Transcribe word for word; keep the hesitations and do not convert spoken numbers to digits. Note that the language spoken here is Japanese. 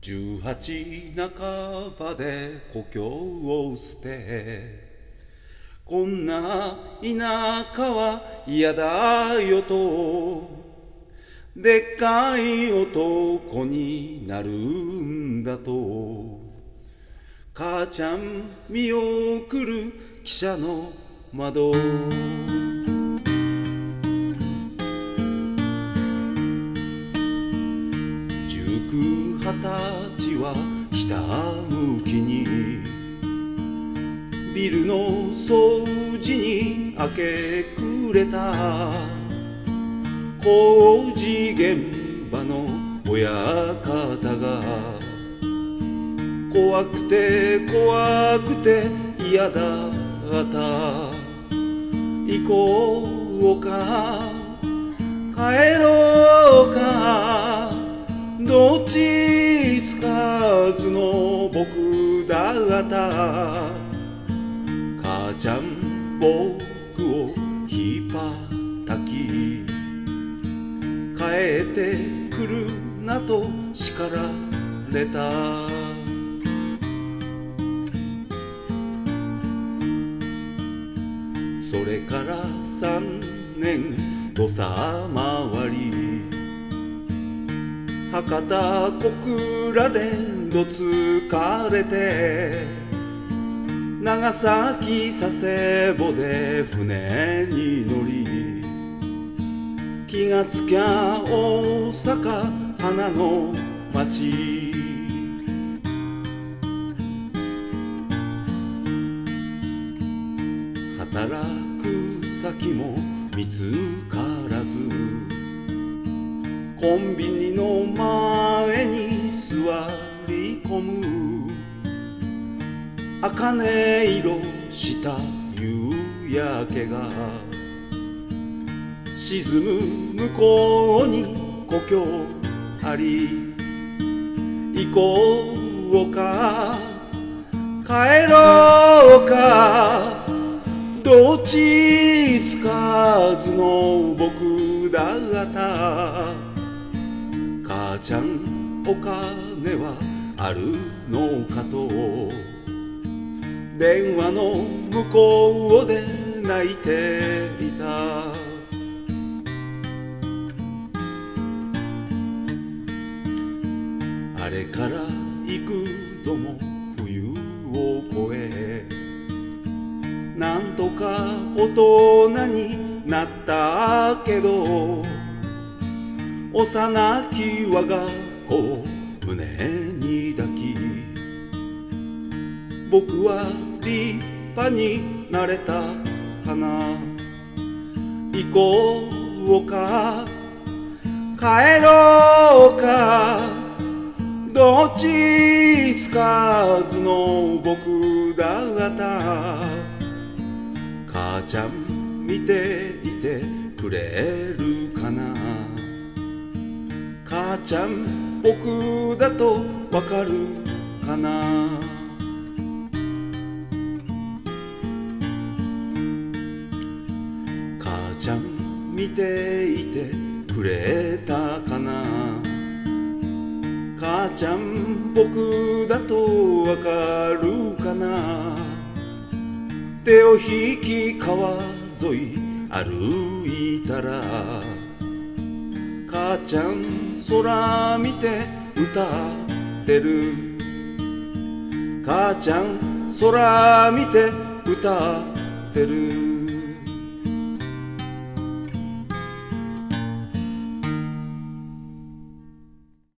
十八半ばで故郷を捨て、こんな田舎は嫌だよと、でっかい男になるんだと、母ちゃん見送る汽車の窓、十九二十歳はひたむきにビルの掃除に明け暮れた、工事現場の親方が怖くて怖くて嫌だった。行こうか帰ろうか、どっちつかずの僕だった。母ちゃん僕を引っ張ったき、帰ってくるなと叱られた。それから三年土佐回り、博多小倉でどつかれて、長崎佐世保で船に乗り、気がつきゃ大阪花の町。働く先も見つからず、コンビニの前に座り込む。茜色した夕焼けが沈む向こうに故郷あり、行こうか帰ろうか、どっちつかずの僕だった。母ちゃんお金はあるのかと、電話の向こうで泣いていた。あれから幾度も冬を越え、なんとか大人になったけど、幼き我が子を胸に抱き、僕は立派になれた花。行こうか帰ろうか、どっちつかずの僕だった。母ちゃん見ていてくれるかな、母ちゃん僕だとわかるかな。母ちゃん見ていてくれたかな、母ちゃん僕だとわかるかな。手を引き川沿い歩いたら、母ちゃん空見て歌ってる。母ちゃん空見て歌ってる。